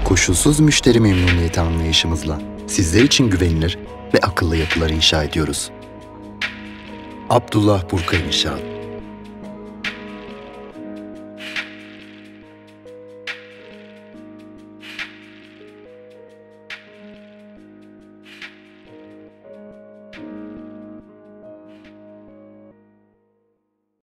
Koşulsuz müşteri memnuniyeti anlayışımızla sizler için güvenilir ve akıllı yapılar inşa ediyoruz. Abdullah Burka İnşaat.